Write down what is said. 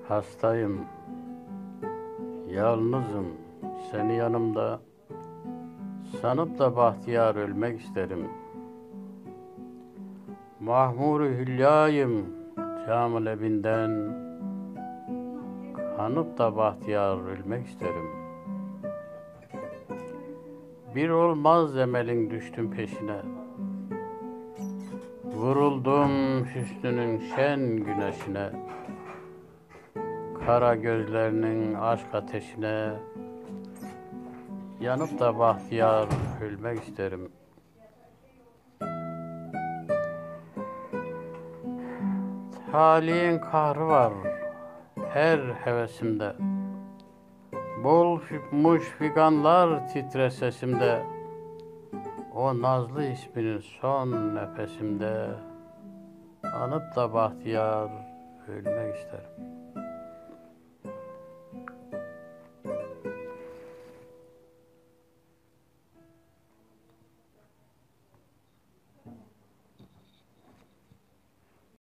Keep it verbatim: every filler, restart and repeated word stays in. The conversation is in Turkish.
Hastayım, yalnızım, seni yanımda sanıp da bahtiyar ölmek isterim. Mahmur-u hülyayım, camı lebinden kanıp da bahtiyar ölmek isterim. Bir olmaz emelin düştüm peşine, vuruldum hüsnünün şen güneşine. Kara gözlerinin aşk ateşine yanıp da bahtiyar ölmek isterim. Talihin kahrı var her hevesimde, bolmuş figanlar titre sesimde. O nazlı isminin son nefesimde anıp da bahtiyar ölmek isterim.